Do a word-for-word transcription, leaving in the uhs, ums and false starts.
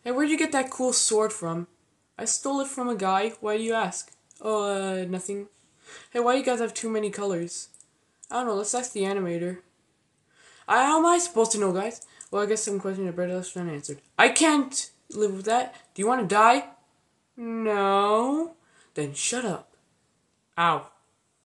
Hey, where'd you get that cool sword from? I stole it from a guy. Why do you ask? Oh, uh, nothing. Hey, why do you guys have too many colors? I don't know. Let's ask the animator. I, how am I supposed to know, guys? Well, I guess some question that Brett left unanswered. I can't live with that. Do you want to die? No. Then shut up. Ow.